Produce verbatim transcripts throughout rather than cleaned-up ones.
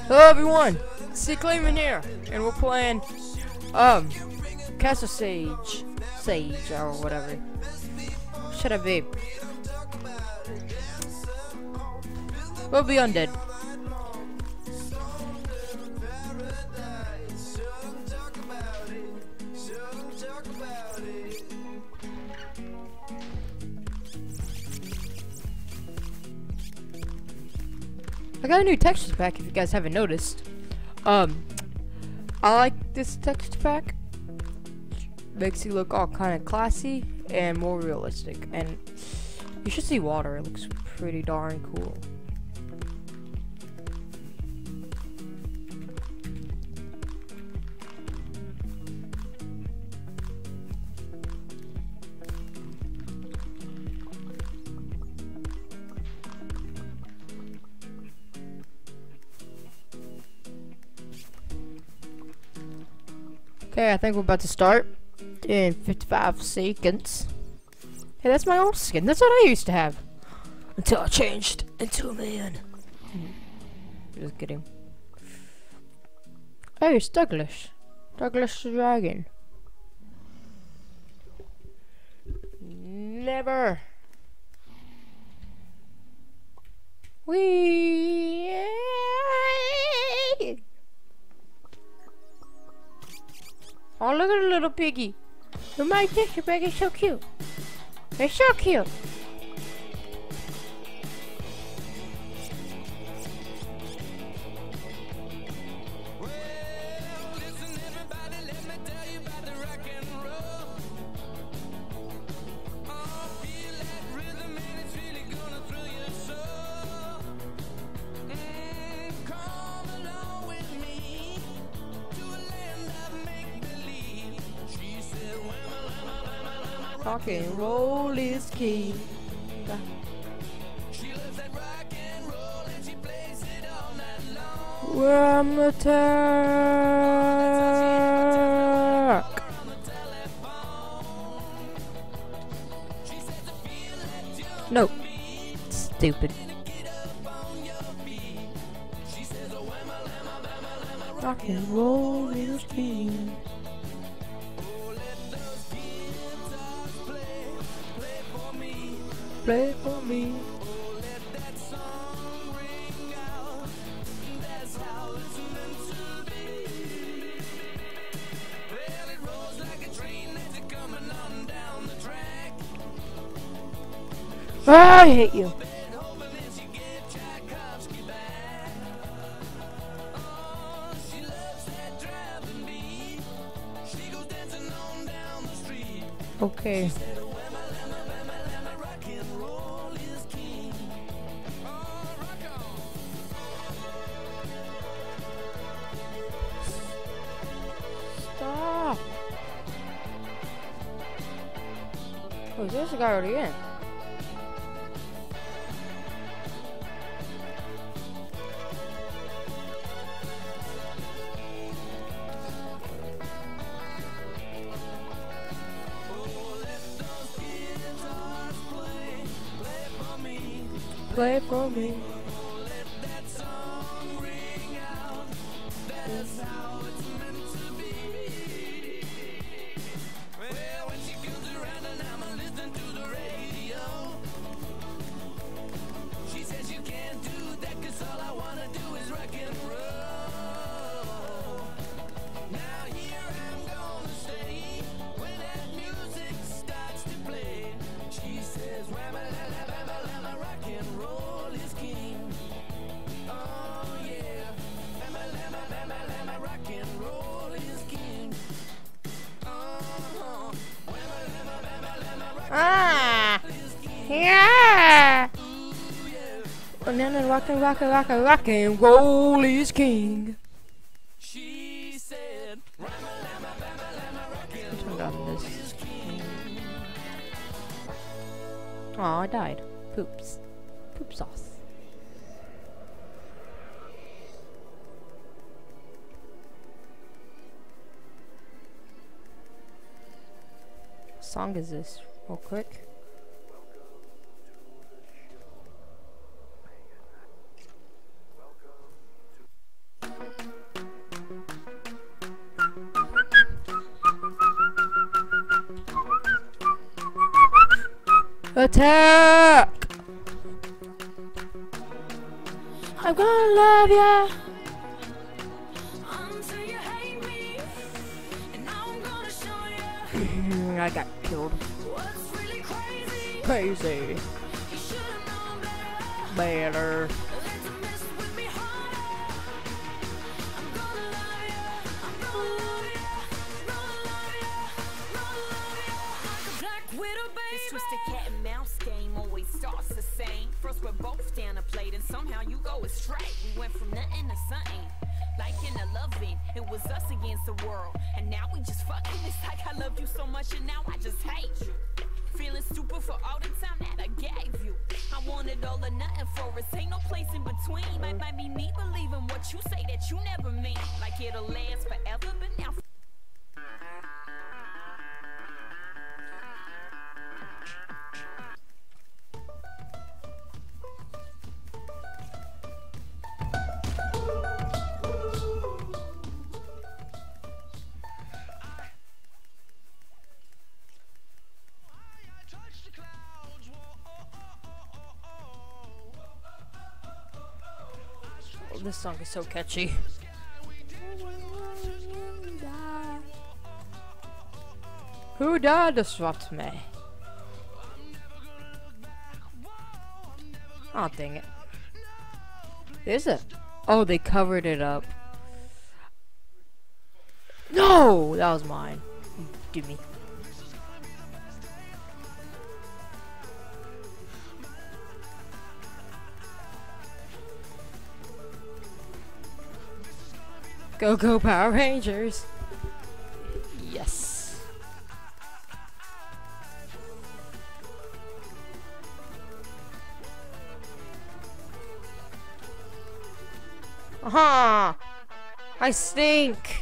Hello everyone, C. Clayman here, and we're playing, um, Castle Sage, Sage, or whatever. Should I be? We'll be undead. I got a new texture pack if you guys haven't noticed. Um, I like this texture pack. Makes you look all kind of classy and more realistic. And you should see water, it looks pretty darn cool. Okay, I think we're about to start in fifty-five seconds. Hey, that's my old skin. That's what I used to have. Until I changed into a man. Just kidding. Hey, it's Douglas. Douglas the Dragon. Never. Wee. Oh, look at the little piggy. Look, my texture pack is so cute. It's so cute. Rock and roll is king. Ram attack. No. Stupid. Rock and roll is king. Play for me. Ah, I hate you. Okay. Stop. Oh, there's a guy already in. Play for me. Ah! Yeah! And then rock and rock and rock and rock and roll is king. She said, turn on this. Oh, I died. Poops. Poop sauce. What song is this? Real quick. Attack! I'm gonna love ya. I got killed. Crazy. Better. This twisted cat and mouse game always starts the same. First we're both down a plate and somehow you go astray. We went from nothing to something, like in a loving. It was us against the world, and now we just fucking. It's like I loved you so much and now I just hate you. Feeling stupid for all the time that I gave you. I wanted all or nothing for us, ain't no place in between. Might, might be me believing what you say that you never mean. Like it'll last forever, but now oh, this song is so catchy. Who died to swat me? Oh, dang it. Is it? Oh, they covered it up. No! That was mine. Give me. Go, go, Power Rangers! Yes. Aha! I stink!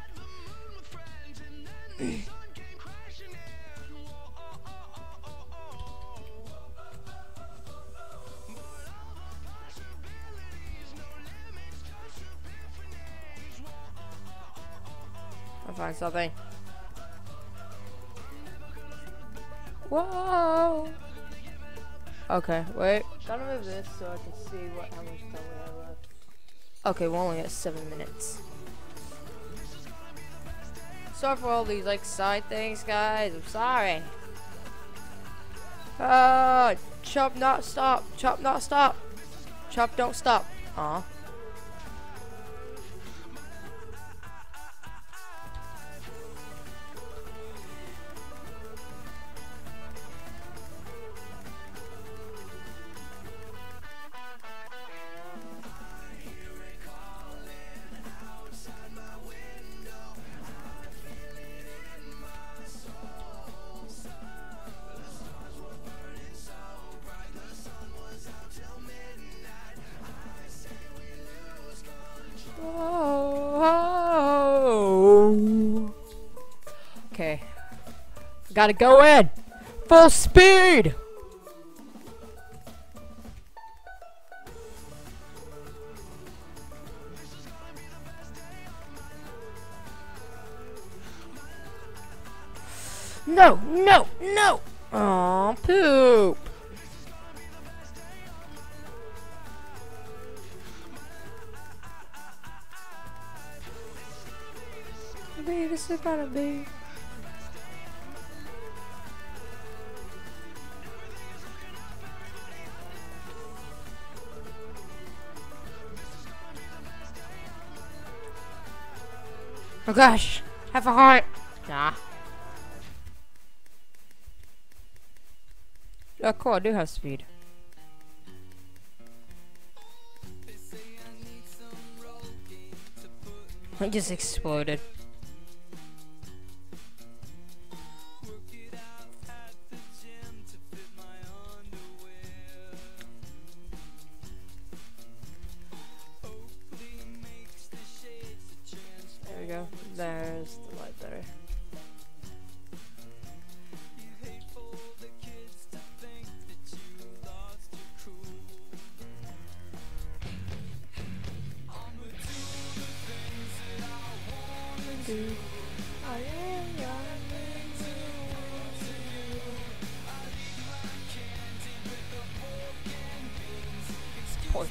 I'll find something. Whoa! Okay, wait. Gotta move this so I can see what how much time we have left. Okay, we're only at seven minutes. Sorry for all these like side things, guys. I'm sorry. Uh, chop not stop. Chop not stop. Chop don't stop. Aw. Oh. Okay. Gotta go in. Full speed. No, no, no. Aw, poop. Baby, this is gonna be. Oh gosh, have a heart. Nah. Oh cool, I do have speed. I just exploded. There we go. There's the light better.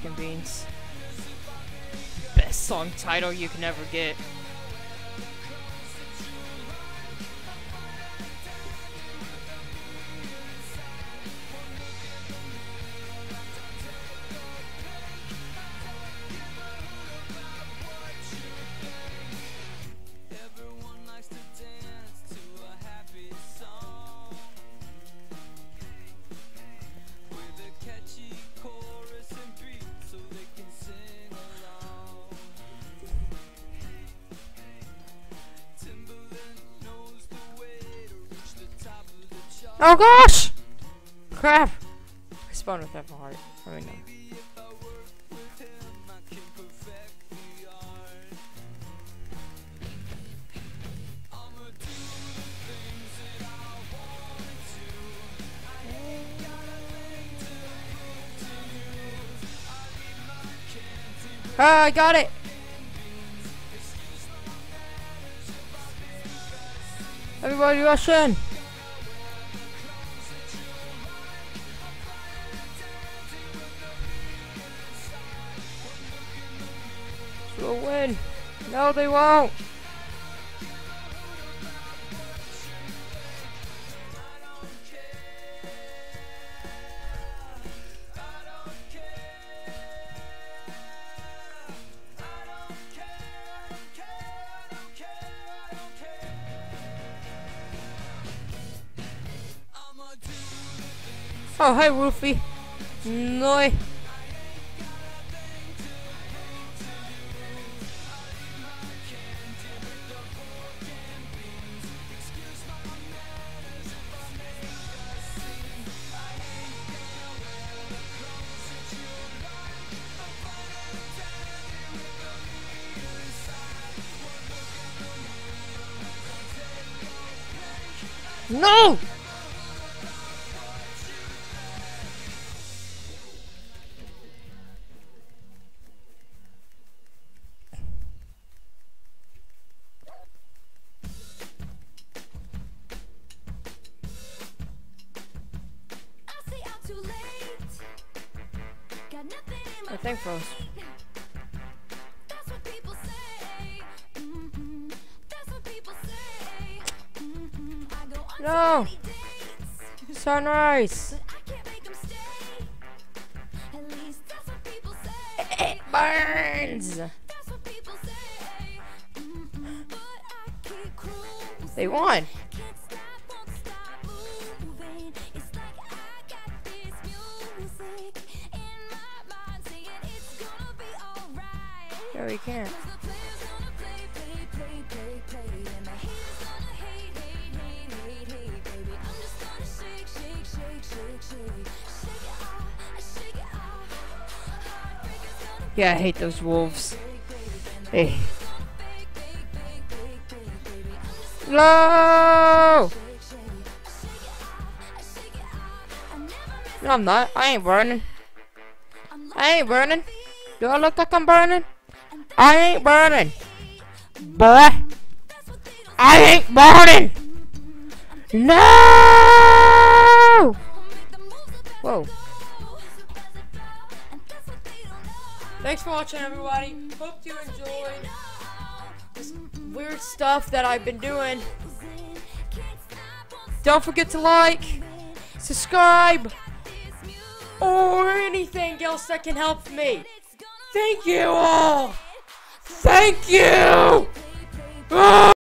and beans. Best song title you can ever get. Oh gosh! Crap! I spawned with that heart. I mean, no. Ah, I got it! Everybody rush in! We'll win! No, they won't! Oh, hi, Roofy. No. No! I think froze. No! Sunrise! It burns! They won! No, we can't. Yeah, I hate those wolves. Hey. No! No, I'm not. I ain't burning. I ain't burning. Do I look like I'm burning? I ain't burning. Boy. I ain't burning. No! Whoa. Thanks for watching, everybody. Hope you enjoyed this weird stuff that I've been doing. Don't forget to like, subscribe, or anything else that can help me. Thank you all. Thank you. Ah!